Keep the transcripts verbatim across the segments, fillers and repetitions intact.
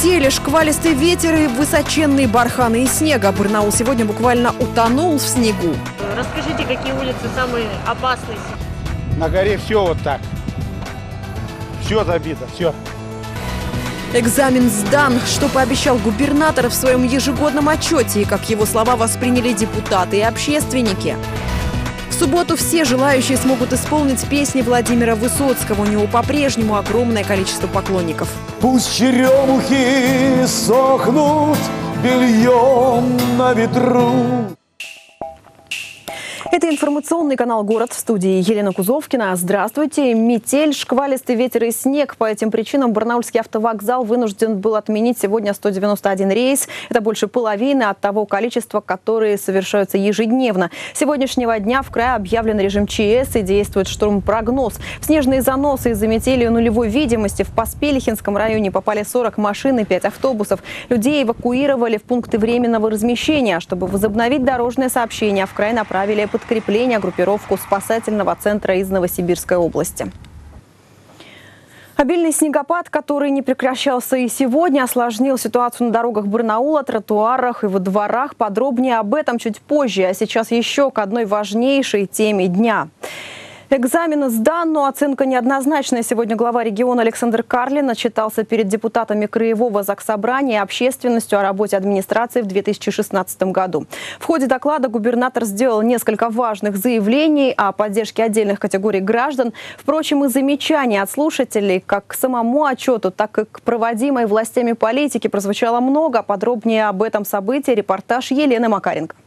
Метели, шквалистый ветер и высоченные барханы из снега. Барнаул сегодня буквально утонул в снегу. Расскажите, какие улицы самые опасные? На горе все вот так. Все забито, все. Экзамен сдан, что пообещал губернатор в своем ежегодном отчете и как его слова восприняли депутаты и общественники. В субботу все желающие смогут исполнить песни Владимира Высоцкого. У него по-прежнему огромное количество поклонников. Пусть черемухи сохнут бельем на ветру. Это информационный канал «Город», в студии Елена Кузовкина. Здравствуйте. Метель, шквалистый ветер и снег. По этим причинам Барнаульский автовокзал вынужден был отменить сегодня сто девяносто один рейс. Это больше половины от того количества, которые совершаются ежедневно. С сегодняшнего дня в крае объявлен режим ЧС и действует штормпрогноз. В снежные заносы из-за метели нулевой видимости в Поспелихинском районе попали сорок машин и пять автобусов. Людей эвакуировали в пункты временного размещения. Чтобы возобновить дорожное сообщение, в край направили подкрепление, группировку спасательного центра из Новосибирской области. Обильный снегопад, который не прекращался и сегодня, осложнил ситуацию на дорогах Барнаула, тротуарах и во дворах. Подробнее об этом чуть позже. А сейчас еще к одной важнейшей теме дня. Экзамен сдан, но оценка неоднозначная. Сегодня глава региона Александр Карлин отчитался перед депутатами Краевого заксобрания и общественностью о работе администрации в две тысячи шестнадцатом году. В ходе доклада губернатор сделал несколько важных заявлений о поддержке отдельных категорий граждан. Впрочем, и замечаний от слушателей как к самому отчету, так и к проводимой властями политике прозвучало много. Подробнее об этом событии репортаж Елены Макаренко.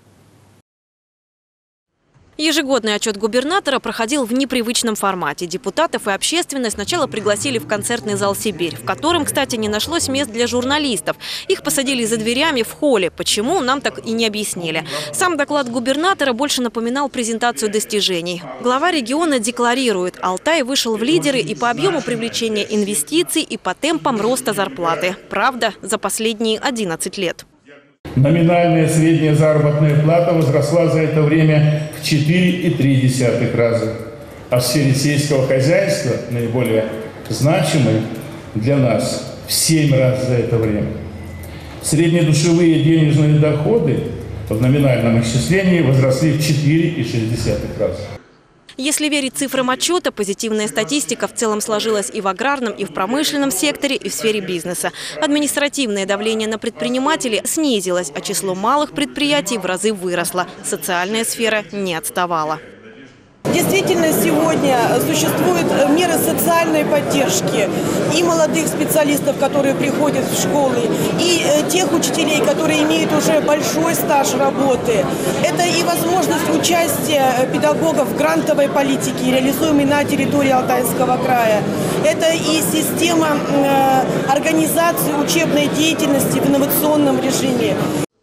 Ежегодный отчет губернатора проходил в непривычном формате. Депутатов и общественность сначала пригласили в концертный зал «Сибирь», в котором, кстати, не нашлось мест для журналистов. Их посадили за дверями в холле. Почему, нам так и не объяснили. Сам доклад губернатора больше напоминал презентацию достижений. Глава региона декларирует, Алтай вышел в лидеры и по объему привлечения инвестиций, и по темпам роста зарплаты. Правда, за последние одиннадцать лет. Номинальная средняя заработная плата возросла за это время в четыре и три десятых раза. А в сфере сельского хозяйства, наиболее значимой для нас, в семь раз за это время. Среднедушевые денежные доходы в номинальном исчислении возросли в четыре и шесть десятых раза. Если верить цифрам отчета, позитивная статистика в целом сложилась и в аграрном, и в промышленном секторе, и в сфере бизнеса. Административное давление на предпринимателей снизилось, а число малых предприятий в разы выросло. Социальная сфера не отставала. Действительно, сегодня существуют меры социальной поддержки и молодых специалистов, которые приходят в школы, и тех учителей, которые имеют уже большой стаж работы. Это и возможность участия педагогов в грантовой политике, реализуемой на территории Алтайского края. Это и система организации учебной деятельности в инновационном режиме.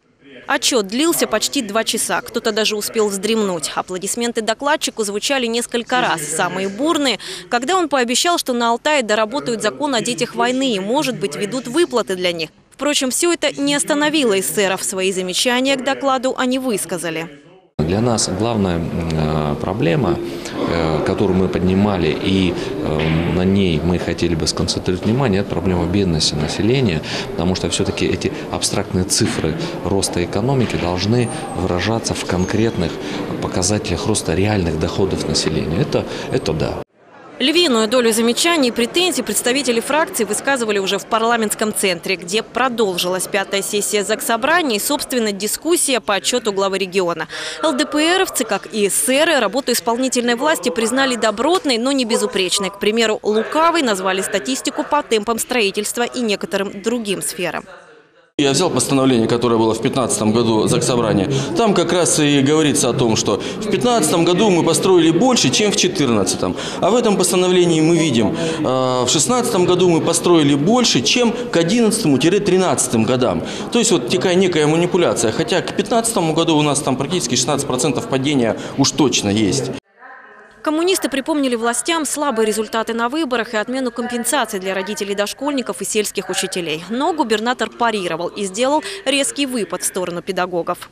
Отчет длился почти два часа. Кто-то даже успел вздремнуть. Аплодисменты докладчику звучали несколько раз. Самые бурные, когда он пообещал, что на Алтае доработают закон о детях войны и, может быть, ведут выплаты для них. Впрочем, все это не остановило эсеров. Свои замечания к докладу они высказали. Для нас главная проблема, которую мы поднимали, и на ней мы хотели бы сконцентрировать внимание, это проблема бедности населения, потому что все-таки эти абстрактные цифры роста экономики должны выражаться в конкретных показателях роста реальных доходов населения. Это, это да. Львиную долю замечаний и претензий представители фракции высказывали уже в парламентском центре, где продолжилась пятая сессия заксобрания и, собственно, дискуссия по отчету главы региона. ЛДПРовцы, как и эсеры, работу исполнительной власти признали добротной, но не безупречной. К примеру, лукавой назвали статистику по темпам строительства и некоторым другим сферам. Я взял постановление, которое было в две тысячи пятнадцатом году заксобрания. Там как раз и говорится о том, что в две тысячи пятнадцатом году мы построили больше, чем в две тысячи четырнадцатом. А в этом постановлении мы видим, в две тысячи шестнадцатом году мы построили больше, чем к две тысячи одиннадцатому — две тысячи тринадцатому годам. То есть вот такая некая манипуляция. Хотя к две тысячи пятнадцатому году у нас там практически шестнадцать процентов падения уж точно есть. Коммунисты припомнили властям слабые результаты на выборах и отмену компенсаций для родителей дошкольников и сельских учителей. Но губернатор парировал и сделал резкий выпад в сторону педагогов.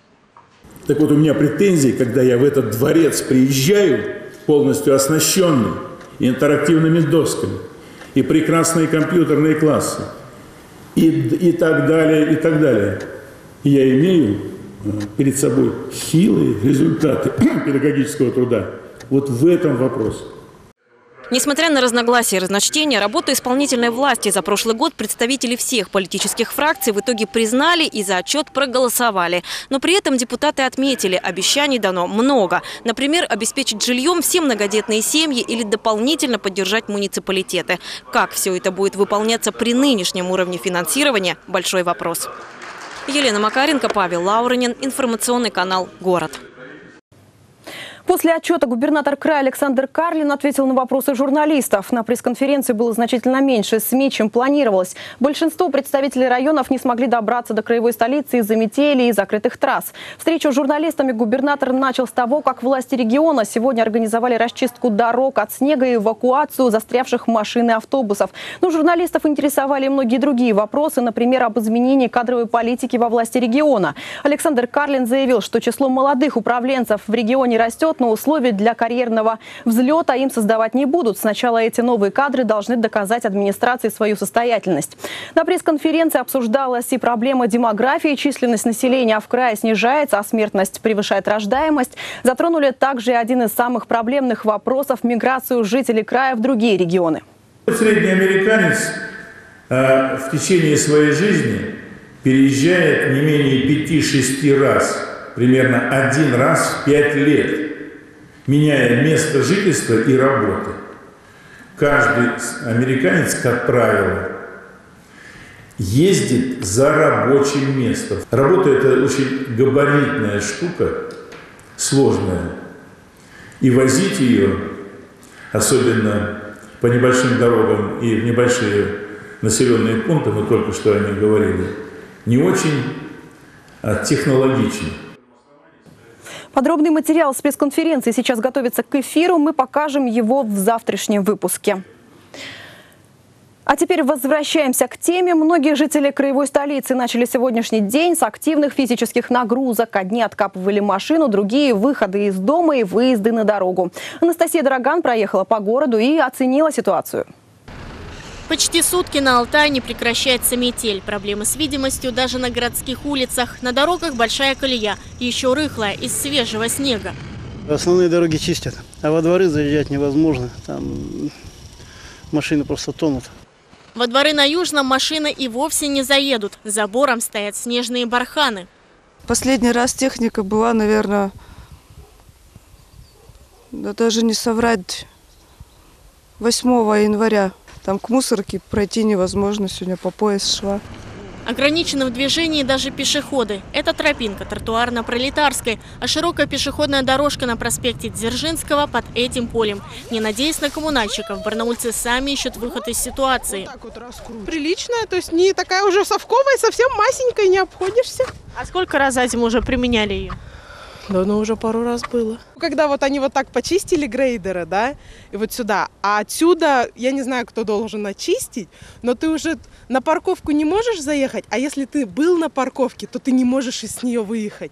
Так вот, у меня претензии, когда я в этот дворец приезжаю, полностью оснащенный интерактивными досками, и прекрасные компьютерные классы, и, и так далее, и так далее. И я имею перед собой хилые результаты педагогического труда вот в этом вопросе. Несмотря на разногласия и разночтения, работу исполнительной власти за прошлый год представители всех политических фракций в итоге признали и за отчет проголосовали. Но при этом депутаты отметили, обещаний дано много. Например, обеспечить жильем все многодетные семьи или дополнительно поддержать муниципалитеты. Как все это будет выполняться при нынешнем уровне финансирования – большой вопрос. Елена Макаренко, Павел Лауренин, информационный канал «Город». После отчета губернатор края Александр Карлин ответил на вопросы журналистов. На пресс-конференции было значительно меньше СМИ, чем планировалось. Большинство представителей районов не смогли добраться до краевой столицы из-за метели и закрытых трасс. Встречу с журналистами губернатор начал с того, как власти региона сегодня организовали расчистку дорог от снега и эвакуацию застрявших машин и автобусов. Но журналистов интересовали многие другие вопросы, например, об изменении кадровой политики во власти региона. Александр Карлин заявил, что число молодых управленцев в регионе растет, но условий для карьерного взлета им создавать не будут. Сначала эти новые кадры должны доказать администрации свою состоятельность. На пресс-конференции обсуждалась и проблема демографии. Численность населения в крае снижается, а смертность превышает рождаемость. Затронули также один из самых проблемных вопросов – миграцию жителей края в другие регионы. Средний американец э, в течение своей жизни переезжает не менее пяти-шести раз, примерно один раз в пять лет. Меняя место жительства и работы. Каждый американец, как правило, ездит за рабочим местом. Работа – это очень габаритная штука, сложная. И возить ее, особенно по небольшим дорогам и в небольшие населенные пункты, мы только что о них говорили, не очень технологично. Подробный материал с пресс-конференции сейчас готовится к эфиру. Мы покажем его в завтрашнем выпуске. А теперь возвращаемся к теме. Многие жители краевой столицы начали сегодняшний день с активных физических нагрузок. Одни откапывали машину, другие – выходы из дома и выезды на дорогу. Анастасия Драган проехала по городу и оценила ситуацию. Почти сутки на Алтае не прекращается метель. Проблемы с видимостью даже на городских улицах. На дорогах большая колея, еще рыхлая, из свежего снега. Основные дороги чистят, а во дворы заезжать невозможно. Там машины просто тонут. Во дворы на Южном машины и вовсе не заедут. За забором стоят снежные барханы. Последний раз техника была, наверное, да даже не соврать, восьмого января. Там к мусорке пройти невозможно, сегодня по пояс шла. Ограничены в движении даже пешеходы. Это тропинка тротуарно-пролетарской, а широкая пешеходная дорожка на проспекте Дзержинского под этим полем. Не надеясь на коммунальщиков, барнаульцы сами ищут выход из ситуации. Приличная, то есть не такая уже совковая, совсем масенькая, не обходишься. А сколько раз за зиму уже применяли ее? Да, ну уже пару раз было. Когда вот они вот так почистили грейдеры, да, и вот сюда, а отсюда, я не знаю, кто должен очистить, но ты уже на парковку не можешь заехать, а если ты был на парковке, то ты не можешь из нее выехать.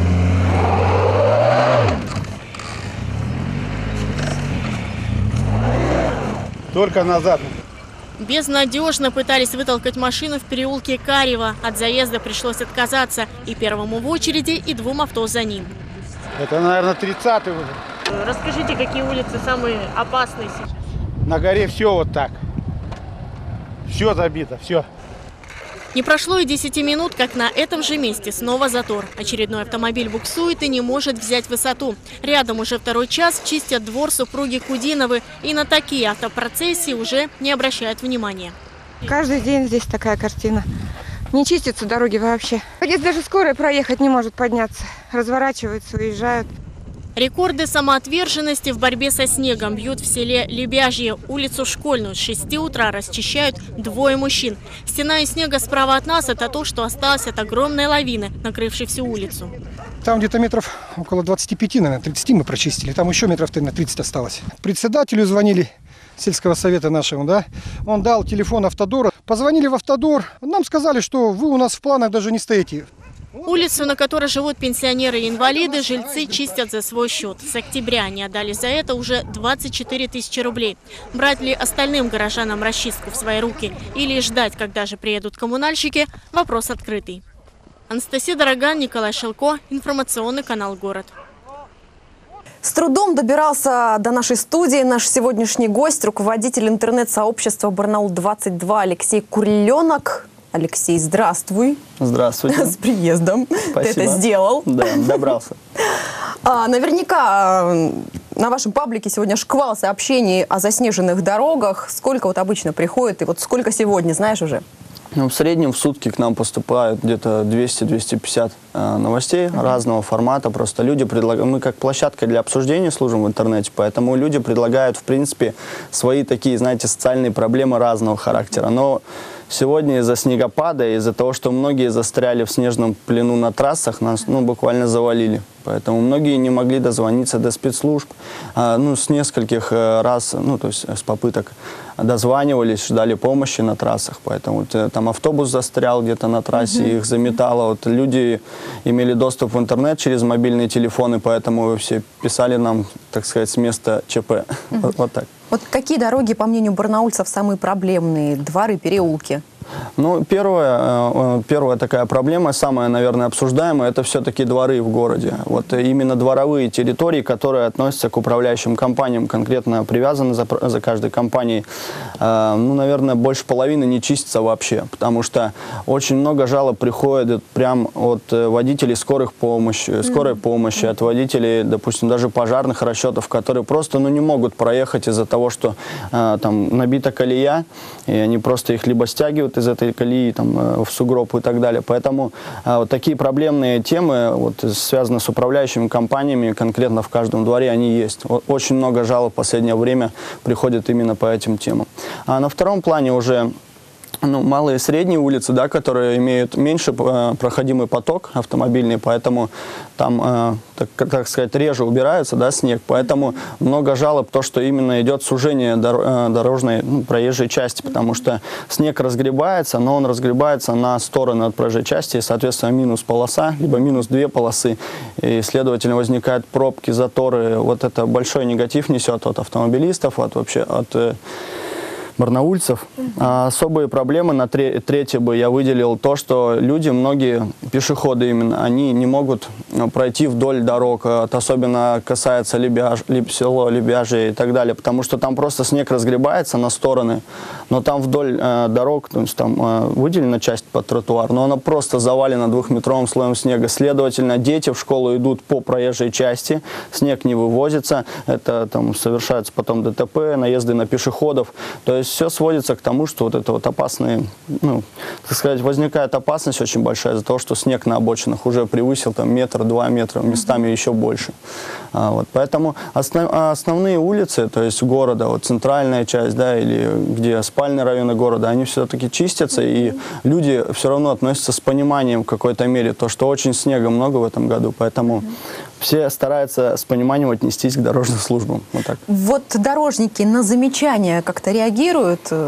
Только назад. Безнадежно пытались вытолкать машину в переулке Карева. От заезда пришлось отказаться и первому в очереди, и двум авто за ним. Это, наверное, тридцатый уже. Расскажите, какие улицы самые опасные сейчас? На горе все вот так. Все забито, все. Не прошло и десяти минут, как на этом же месте снова затор. Очередной автомобиль буксует и не может взять высоту. Рядом уже второй час чистят двор супруги Кудиновы. И на такие автопроцессии уже не обращают внимания. Каждый день здесь такая картина. Не чистятся дороги вообще. Здесь даже скорая проехать не может подняться. Разворачиваются, уезжают. Рекорды самоотверженности в борьбе со снегом бьют в селе Лебяжье. Улицу Школьную с шести утра расчищают двое мужчин. Стена из снега справа от нас – это то, что осталось от огромной лавины, накрывшей всю улицу. Там где-то метров около двадцати пяти, наверное, тридцати мы прочистили. Там еще метров на тридцать осталось. Председателю звонили сельского совета нашему, да. Он дал телефон Автодора. Позвонили в Автодор. Нам сказали, что вы у нас в планах даже не стоите. Улицу, на которой живут пенсионеры и инвалиды, жильцы чистят за свой счет. С октября они отдали за это уже двадцать четыре тысячи рублей. Брать ли остальным горожанам расчистку в свои руки или ждать, когда же приедут коммунальщики – вопрос открытый. Анастасия Дороган, Николай Шелко, информационный канал «Город». С трудом добирался до нашей студии наш сегодняшний гость, руководитель интернет-сообщества «Барнаул двадцать два» Алексей Курленок. Алексей, здравствуй. Здравствуйте. С приездом. Спасибо. Ты это сделал. Да, добрался. А, наверняка на вашем паблике сегодня шквал сообщений о заснеженных дорогах. Сколько вот обычно приходит и вот сколько сегодня, знаешь уже? Ну, в среднем в сутки к нам поступает где-то двести — двести пятьдесят э, новостей uh-huh. разного формата. Просто люди предлагают... Мы как площадка для обсуждения служим в интернете, поэтому люди предлагают, в принципе, свои такие, знаете, социальные проблемы разного характера. Но сегодня из-за снегопада, из-за того, что многие застряли в снежном плену на трассах, нас ну, буквально завалили. Поэтому многие не могли дозвониться до спецслужб. А, ну, с нескольких раз, ну, то есть с попыток дозванивались, ждали помощи на трассах. Поэтому вот, там автобус застрял где-то на трассе, mm-hmm. их заметало. Вот, люди имели доступ в интернет через мобильные телефоны, поэтому все писали нам, так сказать, с места ЧП. Mm-hmm. вот, вот так. Вот какие дороги, по мнению барнаульцев, самые проблемные? Дворы, переулки? Ну, первая, первая такая проблема, самая, наверное, обсуждаемая, это все-таки дворы в городе. Вот именно дворовые территории, которые относятся к управляющим компаниям, конкретно привязаны за, за каждой компанией, э, ну, наверное, больше половины не чистится вообще, потому что очень много жалоб приходит прям от водителей скорых помощи, скорой помощи, от водителей, допустим, даже пожарных расчетов, которые просто, ну, не могут проехать из-за того, что э, там набита колея, и они просто их либо стягивают из этой колеи там, в сугроб и так далее. Поэтому а, вот такие проблемные темы, вот, связанные с управляющими компаниями, конкретно в каждом дворе, они есть. Вот, очень много жалоб в последнее время приходит именно по этим темам. А на втором плане уже ну, малые и средние улицы, да, которые имеют меньше э, проходимый поток автомобильный, поэтому там, э, так, так сказать, реже убирается, да, снег, поэтому много жалоб то, что именно идет сужение дор э, дорожной, ну, проезжей части, потому что снег разгребается, но он разгребается на стороны от проезжей части, и, соответственно, минус полоса, либо минус две полосы, и, следовательно, возникают пробки, заторы, вот это большой негатив несет от автомобилистов, от вообще от э, барнаульцев. А особые проблемы на третье бы я выделил то, что люди, многие пешеходы именно, они не могут пройти вдоль дорог. Это особенно касается Лебяж, Леб, село Лебяжье и так далее, потому что там просто снег разгребается на стороны, но там вдоль э, дорог, то есть там э, выделена часть под тротуар, но она просто завалена двухметровым слоем снега. Следовательно, дети в школу идут по проезжей части, снег не вывозится, это там совершаются потом ДТП, наезды на пешеходов. То есть все сводится к тому, что вот это вот опасные, ну, так сказать, возникает опасность очень большая из-за того, что снег на обочинах уже превысил там метр, два метра, местами mm-hmm. еще больше. А, вот, поэтому основ, основные улицы, то есть города, вот центральная часть, да, или где спальные районы города, они все-таки чистятся, mm-hmm. и люди все равно относятся с пониманием в какой-то мере, то, что очень снега много в этом году, поэтому mm-hmm. все стараются с пониманием отнестись к дорожным службам. Вот так. Вот дорожники на замечания как-то реагируют?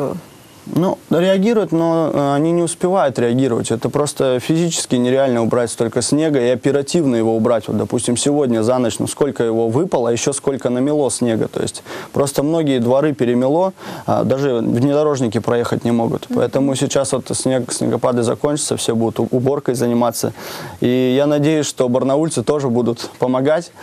Ну, реагируют, но они не успевают реагировать. Это просто физически нереально убрать столько снега и оперативно его убрать. Вот, допустим, сегодня за ночь, ну, сколько его выпало, а еще сколько намело снега. То есть просто многие дворы перемело, а даже внедорожники проехать не могут. Поэтому сейчас вот снег, снегопады закончатся, все будут уборкой заниматься. И я надеюсь, что барнаульцы тоже будут помогать,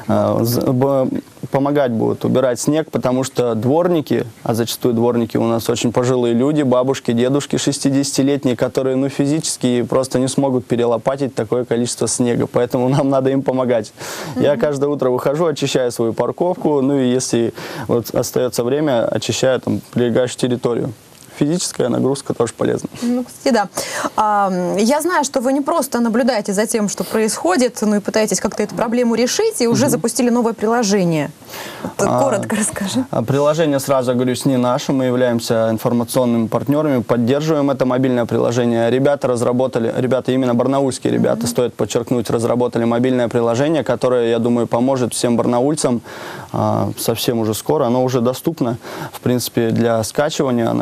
помогать будут убирать снег, потому что дворники, а зачастую дворники у нас очень пожилые люди, бабушки, дедушки шестидесятилетние, которые ну, физически просто не смогут перелопатить такое количество снега, поэтому нам надо им помогать. Mm-hmm. Я каждое утро выхожу, очищаю свою парковку, ну и если вот остается время, очищаю там прилегающую территорию. Физическая нагрузка тоже полезна. Ну, кстати, да. А, я знаю, что вы не просто наблюдаете за тем, что происходит, но и пытаетесь как-то эту проблему решить, и уже угу. запустили новое приложение. Вот, а, коротко расскажи. Приложение, сразу говорю, не наше. Мы являемся информационными партнерами, поддерживаем это мобильное приложение. Ребята разработали, ребята, именно барнаульские ребята, угу. стоит подчеркнуть, разработали мобильное приложение, которое, я думаю, поможет всем барнаульцам а, совсем уже скоро. Оно уже доступно, в принципе, для скачивания на Google Play.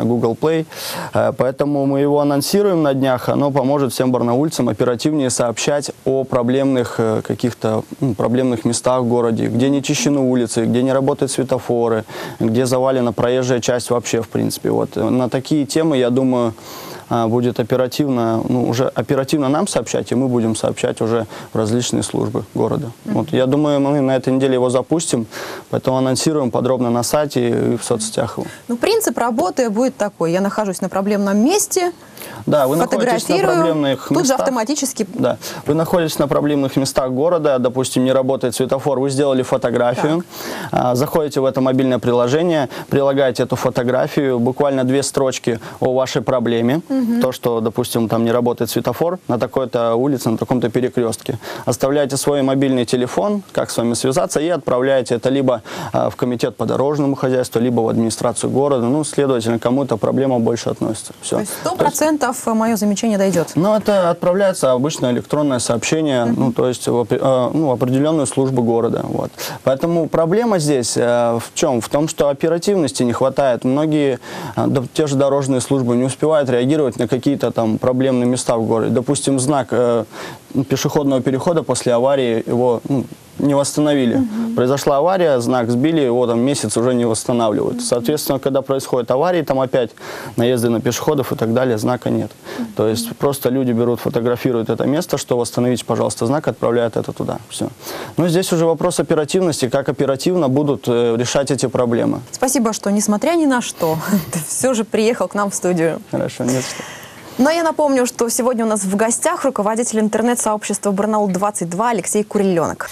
дисплей. Поэтому мы его анонсируем на днях. Оно поможет всем барнаульцам оперативнее сообщать о проблемных каких-то ну, проблемных местах в городе, где не чищены улицы, где не работают светофоры, где завалена проезжая часть вообще, в принципе. Вот. На такие темы, я думаю, будет оперативно, ну, уже оперативно нам сообщать, и мы будем сообщать уже в различные службы города. Mm-hmm. Вот, я думаю, мы на этой неделе его запустим, поэтому анонсируем подробно на сайте и в соцсетях его. Ну, принцип работы будет такой. Я нахожусь на проблемном месте, да, вы находитесь на проблемных тут местах. же автоматически... Да, вы находитесь на проблемных местах города, допустим, не работает светофор, вы сделали фотографию, а, заходите в это мобильное приложение, прилагаете эту фотографию, буквально две строчки о вашей проблеме, угу. то, что, допустим, там не работает светофор на такой-то улице, на таком-то перекрестке. Оставляете свой мобильный телефон, как с вами связаться, и отправляете это либо а, в комитет по дорожному хозяйству, либо в администрацию города, ну, следовательно, кому-то проблема больше относится. Все. То есть сто процентов мое замечание дойдет? Ну, это отправляется обычное электронное сообщение, uh-huh. ну, то есть в э, ну, определенную службу города. Вот. Поэтому проблема здесь э, в чем? В том, что оперативности не хватает. Многие, э, да, те же дорожные службы не успевают реагировать на какие-то там проблемные места в городе. Допустим, знак э, пешеходного перехода после аварии его ну, не восстановили. Uh-huh. Произошла авария, знак сбили, его там месяц уже не восстанавливают. Uh-huh. Соответственно, когда происходят аварии, там опять наезды на пешеходов и так далее, знака нет. Uh-huh. То есть просто люди берут, фотографируют это место, что восстановите, пожалуйста, знак, отправляют это туда. Все. Но здесь уже вопрос оперативности, как оперативно будут э, решать эти проблемы. Спасибо, что, несмотря ни на что, ты все же приехал к нам в студию. Хорошо, нет что. Но я напомню, что сегодня у нас в гостях руководитель интернет-сообщества Барнаул двадцать два Алексей Куриленок.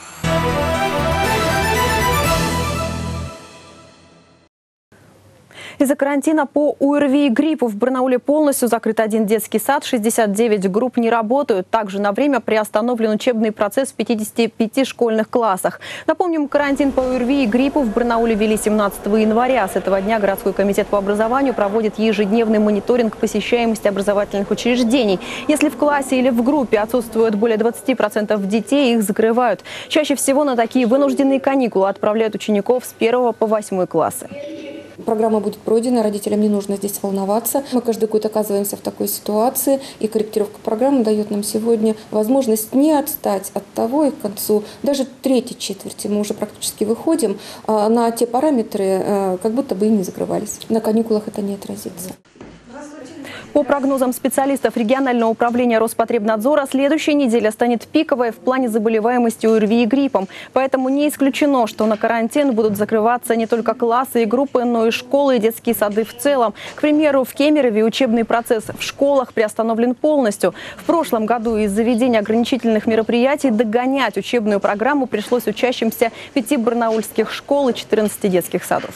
Из-за карантина по ОРВИ и гриппу в Барнауле полностью закрыт один детский сад, шестьдесят девять групп не работают. Также на время приостановлен учебный процесс в пятидесяти пяти школьных классах. Напомним, карантин по ОРВИ и гриппу в Барнауле ввели семнадцатого января. С этого дня городской комитет по образованию проводит ежедневный мониторинг посещаемости образовательных учреждений. Если в классе или в группе отсутствует более двадцати процентов детей, их закрывают. Чаще всего на такие вынужденные каникулы отправляют учеников с первого по восьмой классы. Программа будет пройдена, родителям не нужно здесь волноваться. Мы каждый год оказываемся в такой ситуации, и корректировка программы дает нам сегодня возможность не отстать от того, и к концу даже третьей четверти мы уже практически выходим на те параметры, как будто бы и не закрывались. На каникулах это не отразится. По прогнозам специалистов регионального управления Роспотребнадзора, следующая неделя станет пиковой в плане заболеваемости ОРВИ и гриппом. Поэтому не исключено, что на карантин будут закрываться не только классы и группы, но и школы и детские сады в целом. К примеру, в Кемерове учебный процесс в школах приостановлен полностью. В прошлом году из-за введения ограничительных мероприятий догонять учебную программу пришлось учащимся пяти барнаульских школ и четырнадцати детских садов.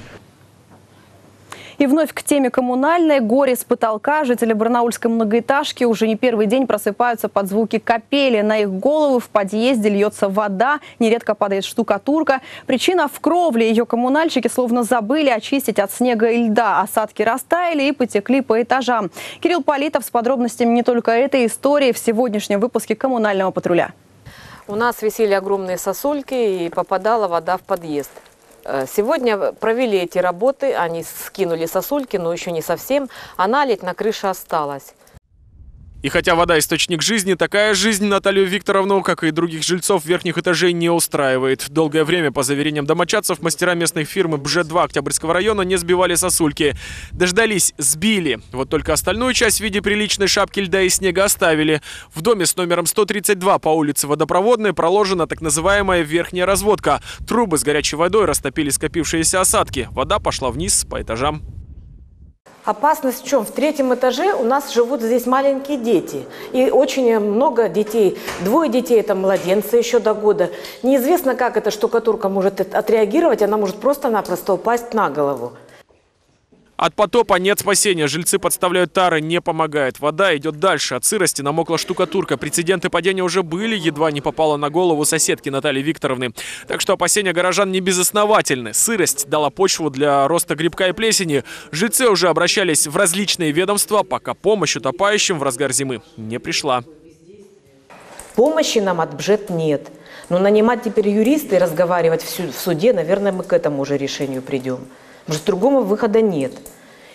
И вновь к теме коммунальной. Горе с потолка. Жители барнаульской многоэтажки уже не первый день просыпаются под звуки капели. На их головы в подъезде льется вода, нередко падает штукатурка. Причина в кровле. Ее коммунальщики словно забыли очистить от снега и льда. Осадки растаяли и потекли по этажам. Кирилл Политов с подробностями не только этой истории в сегодняшнем выпуске «Коммунального патруля». У нас висели огромные сосульки и попадала вода в подъезд. Сегодня провели эти работы, они скинули сосульки, но еще не совсем, а наледь на крыше осталась. И хотя вода – источник жизни, такая жизнь Наталью Викторовну, как и других жильцов верхних этажей, не устраивает. Долгое время, по заверениям домочадцев, мастера местной фирмы Б Ж два Октябрьского района не сбивали сосульки. Дождались, сбили. Вот только остальную часть в виде приличной шапки льда и снега оставили. В доме с номером сто тридцать два по улице Водопроводной проложена так называемая верхняя разводка. Трубы с горячей водой растопили скопившиеся осадки. Вода пошла вниз по этажам. Опасность в чем? В третьем этаже у нас живут здесь маленькие дети. И очень много детей. Двое детей – это младенцы еще до года. Неизвестно, как эта штукатурка может отреагировать. Она может просто-напросто упасть на голову. От потопа нет спасения. Жильцы подставляют тары, не помогает. Вода идет дальше. От сырости намокла штукатурка. Прецеденты падения уже были. Едва не попала на голову соседки Натальи Викторовны. Так что опасения горожан не безосновательны. Сырость дала почву для роста грибка и плесени. Жильцы уже обращались в различные ведомства, пока помощь утопающим в разгар зимы не пришла. Помощи нам от бюджета нет. Но нанимать теперь юриста и разговаривать в суде, наверное, мы к этому уже решению придем. Потому что другого выхода нет.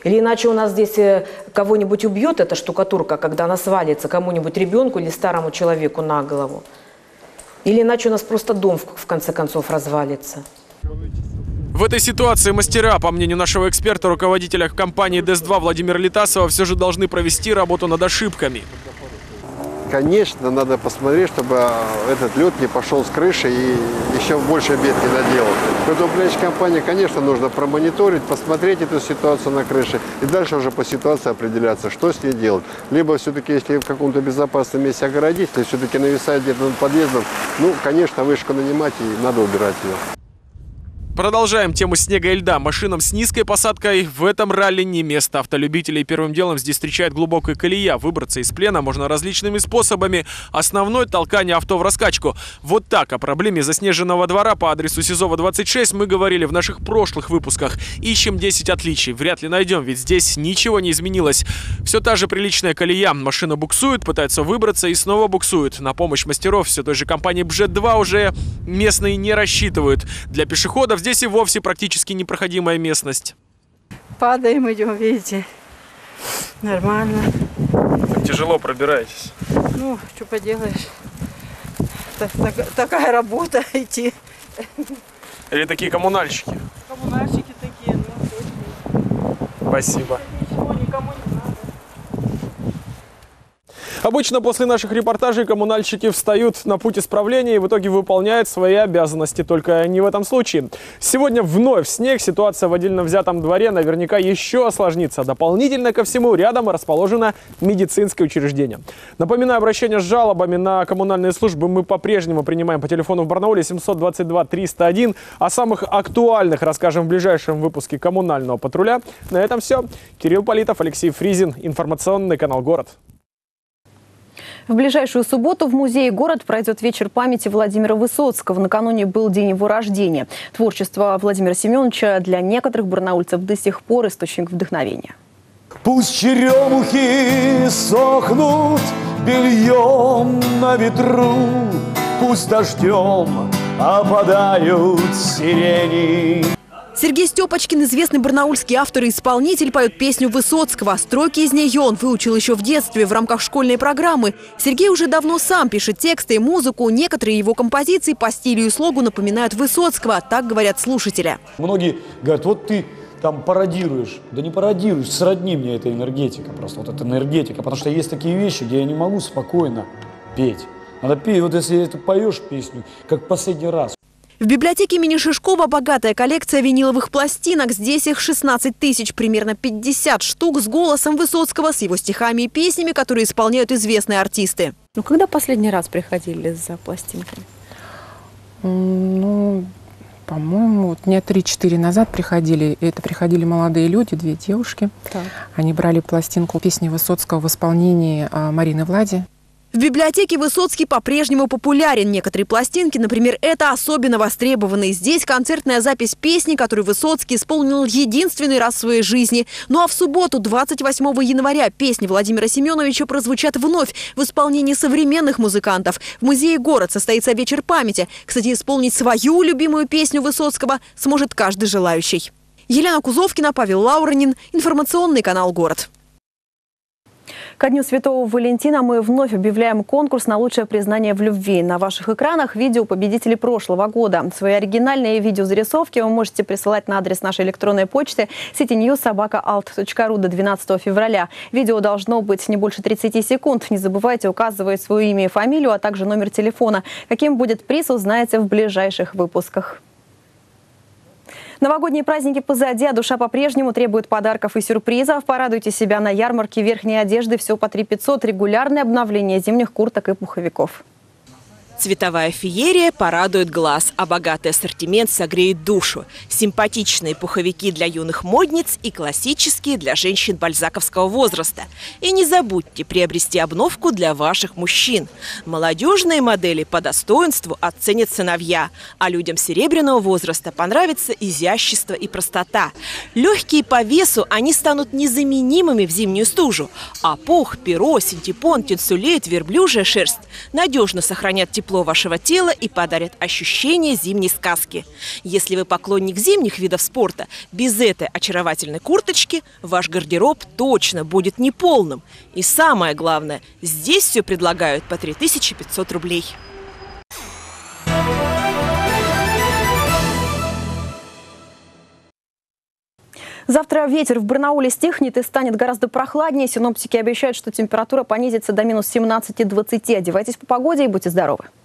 Или иначе у нас здесь э, кого-нибудь убьет эта штукатурка, когда она свалится кому-нибудь, ребенку или старому человеку на голову. Или иначе у нас просто дом в, в конце концов развалится. В этой ситуации мастера, по мнению нашего эксперта, руководителя компании ДЭС два Владимира Летасова, все же должны провести работу над ошибками. Конечно, надо посмотреть, чтобы этот лед не пошел с крыши и еще больше бед не наделал. Поэтому управляющей компании, конечно, нужно промониторить, посмотреть эту ситуацию на крыше и дальше уже по ситуации определяться, что с ней делать. Либо все-таки, если в каком-то безопасном месте огородить, если все-таки нависает где-то над подъездом, ну, конечно, вышку нанимать и надо убирать ее. Продолжаем тему снега и льда. Машинам с низкой посадкой в этом ралли не место. Автолюбителей первым делом здесь встречает глубокая колея. Выбраться из плена можно различными способами. Основной – толкание авто в раскачку. Вот так о проблеме заснеженного двора по адресу Сизова двадцать шесть мы говорили в наших прошлых выпусках. Ищем десять отличий. Вряд ли найдем, ведь здесь ничего не изменилось. Все та же приличная колея. Машина буксует, пытается выбраться и снова буксует. На помощь мастеров все той же компании Б Ж Д два уже местные не рассчитывают. Для пешеходов здесь и вовсе практически непроходимая местность. Падаем, идем, видите. Нормально. Так тяжело пробираетесь. Ну, что поделаешь. Так, так, такая работа идти. Или такие коммунальщики? Коммунальщики такие, ну, точно. Спасибо. Ничего никому не надо. Обычно после наших репортажей коммунальщики встают на путь исправления и в итоге выполняют свои обязанности, только не в этом случае. Сегодня вновь снег, ситуация в отдельно взятом дворе наверняка еще осложнится. Дополнительно ко всему рядом расположено медицинское учреждение. Напоминаю, обращение с жалобами на коммунальные службы мы по-прежнему принимаем по телефону в Барнауле семьсот двадцать два триста один. О самых актуальных расскажем в ближайшем выпуске «Коммунального патруля». На этом все. Кирилл Политов, Алексей Фризин. Информационный канал «Город». В ближайшую субботу в музее «Город» пройдет вечер памяти Владимира Высоцкого. Накануне был день его рождения. Творчество Владимира Семеновича для некоторых барнаульцев до сих пор источник вдохновения. Пусть черемухи сохнут бельем на ветру, пусть дождем опадают сирени. Сергей Степочкин, известный барнаульский автор и исполнитель, поет песню Высоцкого. Строки из нее он выучил еще в детстве в рамках школьной программы. Сергей уже давно сам пишет тексты и музыку. Некоторые его композиции по стилю и слогу напоминают Высоцкого, так говорят слушатели. Многие говорят, вот ты там пародируешь. Да не пародируешь, сродни мне эта энергетика просто, вот эта энергетика. Потому что есть такие вещи, где я не могу спокойно петь. Надо петь, вот если ты поешь песню, как последний раз. В библиотеке имени Шишкова богатая коллекция виниловых пластинок. Здесь их шестнадцать тысяч, примерно пятьдесят штук с голосом Высоцкого, с его стихами и песнями, которые исполняют известные артисты. Ну, когда последний раз приходили за пластинками? Ну, по-моему, дня три-четыре назад приходили. Это приходили молодые люди, две девушки. Так. Они брали пластинку песни Высоцкого в исполнении Марины Влади. В библиотеке Высоцкий по-прежнему популярен. Некоторые пластинки, например, это особенно востребованные. Здесь концертная запись песни, которую Высоцкий исполнил единственный раз в своей жизни. Ну а в субботу, двадцать восьмого января, песни Владимира Семеновича прозвучат вновь в исполнении современных музыкантов. В музее «Город» состоится вечер памяти. Кстати, исполнить свою любимую песню Высоцкого сможет каждый желающий. Елена Кузовкина, Павел Лауранин. Информационный канал «Город». Ко Дню Святого Валентина мы вновь объявляем конкурс на лучшее признание в любви. На ваших экранах видео победителей прошлого года. Свои оригинальные видеозарисовки вы можете присылать на адрес нашей электронной почты citynews собака alt точка ру до двенадцатого февраля. Видео должно быть не больше тридцати секунд. Не забывайте указывать свое имя и фамилию, а также номер телефона. Каким будет приз, узнаете в ближайших выпусках. Новогодние праздники позади, а душа по-прежнему требует подарков и сюрпризов. Порадуйте себя на ярмарке верхней одежды. Все по три пятьсот. Регулярное обновление зимних курток и пуховиков. Цветовая феерия порадует глаз, а богатый ассортимент согреет душу. Симпатичные пуховики для юных модниц и классические для женщин бальзаковского возраста. И не забудьте приобрести обновку для ваших мужчин. Молодежные модели по достоинству оценят сыновья, а людям серебряного возраста понравится изящество и простота. Легкие по весу, они станут незаменимыми в зимнюю стужу. А пух, перо, синтепон, тенсулейт, верблюжья шерсть надежно сохранят тепло тепло вашего тела и подарят ощущение зимней сказки. Если вы поклонник зимних видов спорта, без этой очаровательной курточки ваш гардероб точно будет неполным. И самое главное, здесь все предлагают по три тысячи пятьсот рублей. Завтра ветер в Барнауле стихнет и станет гораздо прохладнее. Синоптики обещают, что температура понизится до минус семнадцати-двадцати. Одевайтесь по погоде и будьте здоровы.